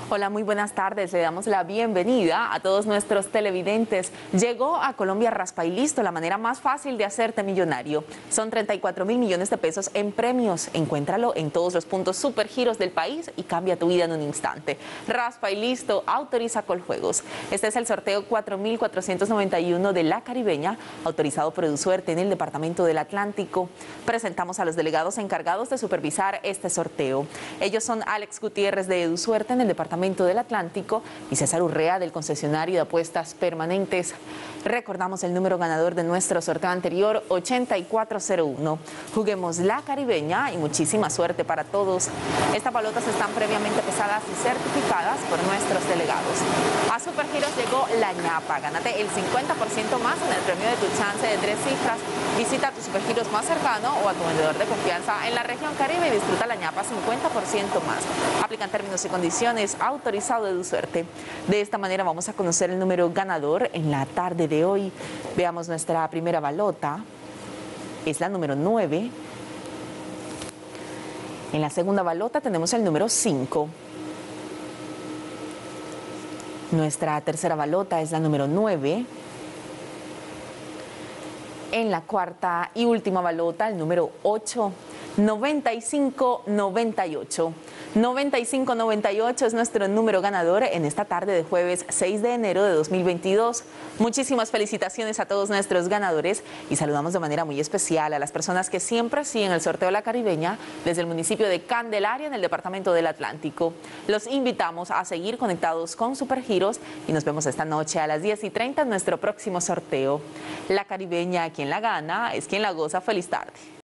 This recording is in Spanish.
Hola, muy buenas tardes. Le damos la bienvenida a todos nuestros televidentes. Llegó a Colombia Raspa y Listo, la manera más fácil de hacerte millonario. Son 34.000 millones de pesos en premios. Encuéntralo en todos los puntos Supergiros del país y cambia tu vida en un instante. Raspa y Listo, autoriza Coljuegos. Este es el sorteo 4.491 de La Caribeña, autorizado por EduSuerte en el Departamento del Atlántico. Presentamos a los delegados encargados de supervisar este sorteo. Ellos son Alex Gutiérrez de EduSuerte en el Departamento del Atlántico y César Urrea del concesionario de apuestas permanentes. Recordamos el número ganador de nuestro sorteo anterior, 8401. Juguemos La Caribeña y muchísima suerte para todos. Estas balotas están previamente pesadas y certificadas por nuestros delegados. A Supergiros llegó la ñapa. Gánate el 50% más en el premio de tu chance de 3 cifras. Visita a tu Supergiros más cercano o a tu vendedor de confianza en la región Caribe y disfruta la ñapa 50% más. Aplican términos y condiciones, autorizado de EduSuerte. De esta manera vamos a conocer el número ganador en la tarde de hoy. Veamos nuestra primera balota. Es la número 9. En la segunda balota tenemos el número 5. Nuestra tercera balota es la número 9. En la cuarta y última balota, el número 8, 9598. 9598 es nuestro número ganador en esta tarde de jueves 6 de enero de 2022. Muchísimas felicitaciones a todos nuestros ganadores y saludamos de manera muy especial a las personas que siempre siguen el sorteo de La Caribeña desde el municipio de Candelaria en el Departamento del Atlántico. Los invitamos a seguir conectados con Supergiros y nos vemos esta noche a las 10:30 en nuestro próximo sorteo. La Caribeña, quien la gana, es quien la goza. Feliz tarde.